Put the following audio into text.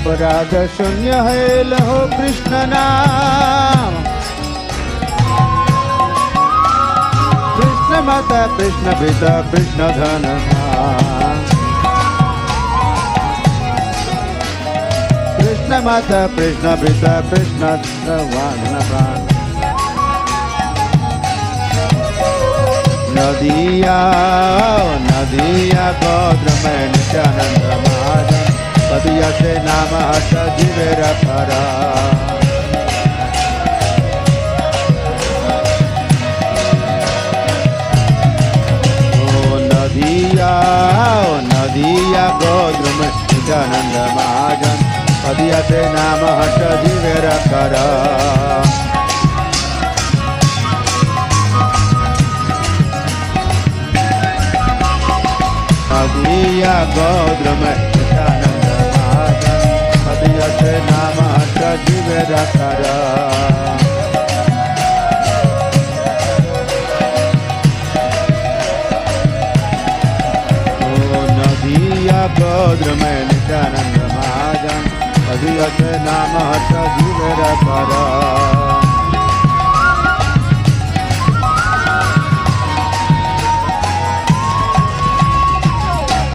अपराध शून्य है लहो कृष्ण नाम। कृष्ण माता कृष्ण पिता कृष्ण धन धाम। कृष्ण माता कृष्ण पिता कृष्ण धन धाम। नदिया नदिया गोत्र में नित्यानंद महाजन पदिया से नाम हट जीवेर खरा। नदिया गोत्र में नित्यानंद महाजन पदिया से नाम हट जीवेर खरा। नदिया गोत्र में नित्यानंद महाजन पदिया से नाम हट जीवेर खरा। गोत्र में नित्यानंद महाजन पदिया से नाम हट जीवेर खरा।